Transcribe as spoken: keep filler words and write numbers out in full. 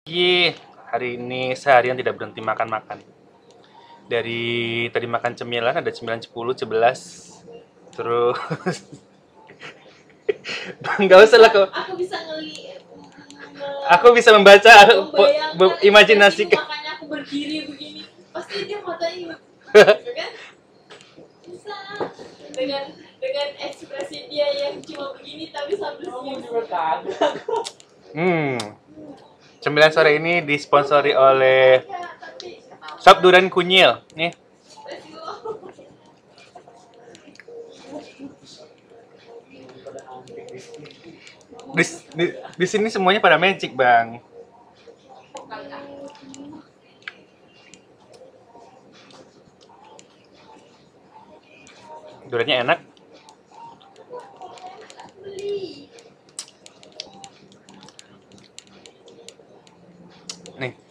Iya, hari ini seharian tidak berhenti makan-makan. Dari tadi makan cemilan ada cemilan sepuluh, sebelas. Terus nggak usah lah kok. Aku bisa ngeli Aku bisa membaca po- membayangkan be- imajinasi. ekspresi makanya aku berdiri begini. Pasti dia matanya gitu kan? Bisa dengan dengan ekspresi dia yang cuma begini tapi sambil senyum. Hmm. Cemilan sore ini disponsori oleh Shop Durian Kunyil. Nih. Di, di, di sini semuanya pada magic, Bang. Duriannya enak. Nih,